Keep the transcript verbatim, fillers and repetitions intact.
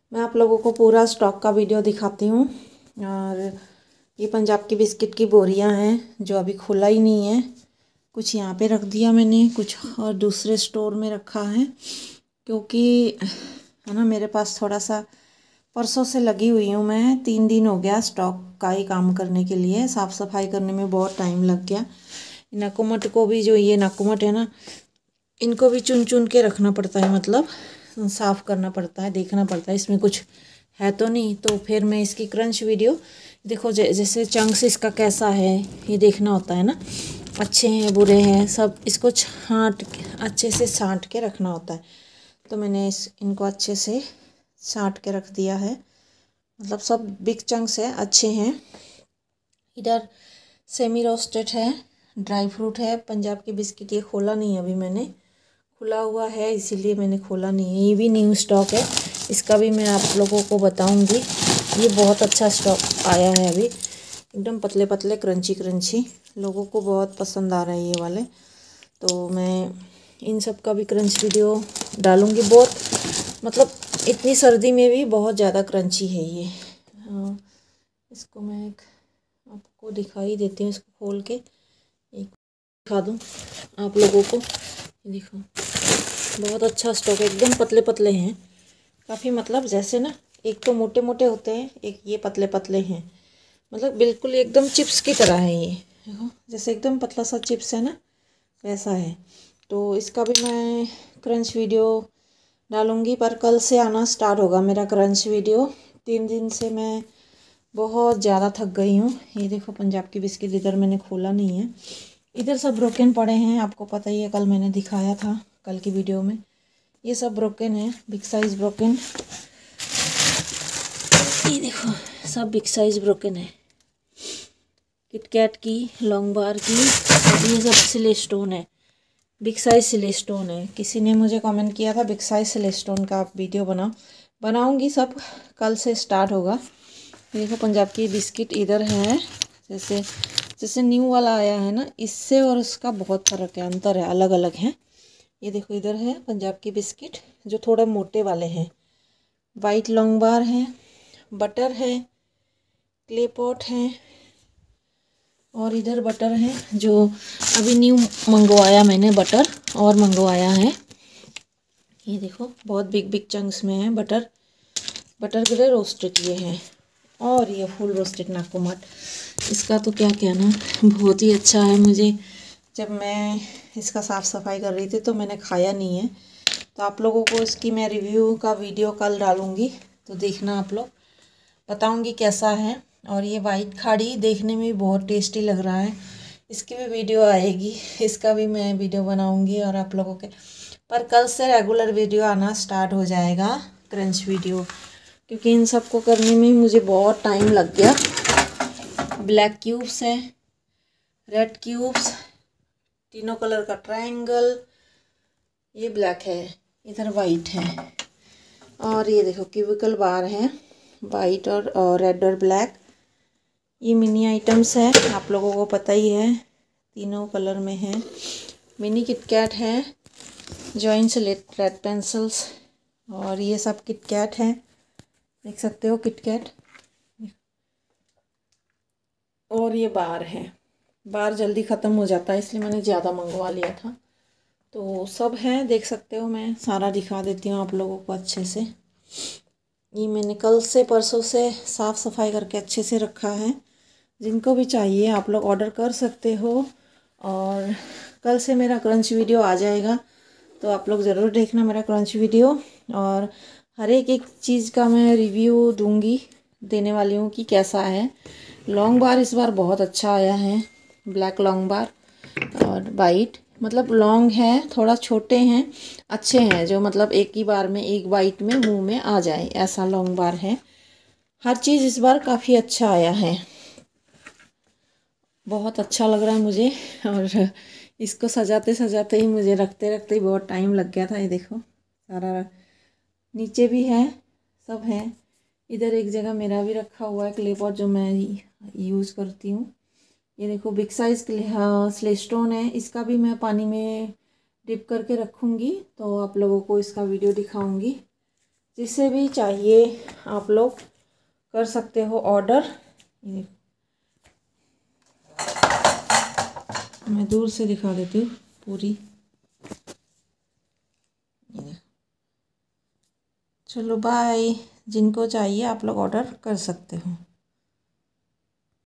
मैं आप लोगों को पूरा स्टॉक का वीडियो दिखाती हूँ। और ये पंजाब की बिस्किट की बोरियां हैं जो अभी खुला ही नहीं है। कुछ यहाँ पे रख दिया मैंने, कुछ और दूसरे स्टोर में रखा है, क्योंकि है ना मेरे पास थोड़ा सा परसों से लगी हुई हूँ मैं। तीन दिन हो गया स्टॉक का ही काम करने के लिए। साफ़ सफाई करने में बहुत टाइम लग गया। नकुमट को भी, जो ये नकुमट है ना, इनको भी चुन चुन के रखना पड़ता है, मतलब साफ़ करना पड़ता है, देखना पड़ता है इसमें कुछ है तो नहीं। तो फिर मैं इसकी क्रंच वीडियो देखो, जैसे चंक्स इसका कैसा है ये देखना होता है ना, अच्छे हैं बुरे हैं सब, इसको छांट अच्छे से छांट के रखना होता है। तो मैंने इस इनको अच्छे से छांट के रख दिया है, मतलब सब बिग चंक्स है, अच्छे हैं। इधर सेमी रोस्टेड है, ड्राई फ्रूट है, पंजाब की बिस्किट। ये खोला नहीं अभी मैंने, खुला हुआ है इसीलिए मैंने खोला नहीं है। ये भी न्यू स्टॉक है, इसका भी मैं आप लोगों को बताऊंगी। ये बहुत अच्छा स्टॉक आया है अभी, एकदम पतले पतले क्रंची क्रंची, लोगों को बहुत पसंद आ रहे हैं ये वाले। तो मैं इन सब का भी क्रंच वीडियो डालूंगी। बहुत मतलब इतनी सर्दी में भी बहुत ज़्यादा क्रंची है ये। आ, इसको मैं एक आपको दिखाई देती हूँ, इसको खोल के एक दिखा दूँ आप लोगों को। देखो बहुत अच्छा स्टॉक है, एकदम पतले पतले हैं काफ़ी, मतलब जैसे ना एक तो मोटे मोटे होते हैं, एक ये पतले पतले हैं, मतलब बिल्कुल एकदम चिप्स की तरह है ये। देखो जैसे एकदम पतला सा चिप्स है ना, वैसा है। तो इसका भी मैं क्रंच वीडियो डालूँगी, पर कल से आना स्टार्ट होगा मेरा क्रंच वीडियो। तीन दिन से मैं बहुत ज़्यादा थक गई हूँ। ये देखो पंजाब की बिस्किट, इधर मैंने खोला नहीं है, इधर सब ब्रोकन पड़े हैं, आपको पता ही है, कल मैंने दिखाया था कल की वीडियो में। ये सब ब्रोकन है, बिग साइज़ ब्रोकन। ये देखो सब बिग साइज़ ब्रोकन है, किटकैट की, लॉन्ग बार की। ये सब सिलेस्टोन है, बिग साइज़ सिलेस्टोन है। किसी ने मुझे कमेंट किया था बिग साइज़ सिलेस्टोन का आप वीडियो बनाओ, बनाऊंगी, सब कल से स्टार्ट होगा। देखो पंजाब की बिस्किट इधर है, जैसे जैसे न्यू वाला आया है ना, इससे और उसका बहुत फ़र्क है, अंतर है, अलग अलग है। ये देखो इधर है पंजाब की बिस्किट जो थोड़े मोटे वाले हैं, वाइट लॉन्ग बार है, बटर है, क्ले पॉट है, और इधर बटर है जो अभी न्यू मंगवाया मैंने, बटर और मंगवाया है। ये देखो बहुत बिग बिग चंक्स में है बटर, बटर ग्रे रोस्टेड ये है। और ये फुल रोस्टेड नाकुमट, इसका तो क्या कहना, बहुत ही अच्छा है। मुझे जब मैं इसका साफ़ सफाई कर रही थी तो मैंने खाया नहीं है, तो आप लोगों को इसकी मैं रिव्यू का वीडियो कल डालूँगी, तो देखना आप लोग, बताऊँगी कैसा है। और ये वाइट खाड़ी देखने में भी बहुत टेस्टी लग रहा है, इसकी भी वीडियो आएगी, इसका भी मैं वीडियो बनाऊँगी और आप लोगों के। पर कल से रेगुलर वीडियो आना स्टार्ट हो जाएगा, क्रंच वीडियो, क्योंकि इन सब को करने में मुझे बहुत टाइम लग गया। ब्लैक क्यूब्स है, रेड क्यूब्स, तीनों कलर का ट्रायंगल, ये ब्लैक है, इधर वाइट है, और ये देखो क्यूबिकल बार है, वाइट और, और रेड और ब्लैक। ये मिनी आइटम्स है, आप लोगों को पता ही है, तीनों कलर में है। मिनी किटकैट है, जॉइंट्स रेड पेंसिल्स, और ये सब किटकैट है, देख सकते हो किटकैट। और ये बार है, बार जल्दी ख़त्म हो जाता है इसलिए मैंने ज़्यादा मंगवा लिया था। तो सब है, देख सकते हो, मैं सारा दिखा देती हूँ आप लोगों को अच्छे से। ये मैंने कल से परसों से साफ़ सफाई करके अच्छे से रखा है। जिनको भी चाहिए आप लोग ऑर्डर कर सकते हो, और कल से मेरा क्रंच वीडियो आ जाएगा, तो आप लोग ज़रूर देखना मेरा क्रंच वीडियो। और हर एक एक चीज़ का मैं रिव्यू दूंगी, देने वाली हूँ कि कैसा है। लॉन्ग बार इस बार बहुत अच्छा आया है, ब्लैक लॉन्ग बार और वाइट, मतलब लॉन्ग है, थोड़ा छोटे हैं, अच्छे हैं, जो मतलब एक ही बार में एक बाइट में मुंह में आ जाए, ऐसा लॉन्ग बार है। हर चीज़ इस बार काफ़ी अच्छा आया है, बहुत अच्छा लग रहा है मुझे। और इसको सजाते सजाते ही, मुझे रखते रखते ही बहुत टाइम लग गया था। ये देखो सारा नीचे भी है, सब है। इधर एक जगह मेरा भी रखा हुआ है क्ले पॉट जो मैं यूज़ करती हूँ। ये देखो बिग साइज़ स्लेस्टोन है, इसका भी मैं पानी में डिप करके रखूँगी, तो आप लोगों को इसका वीडियो दिखाऊँगी। जिसे भी चाहिए आप लोग कर सकते हो ऑर्डर। मैं दूर से दिखा देती हूँ पूरी। चलो बाय, जिनको चाहिए आप लोग ऑर्डर कर सकते हो।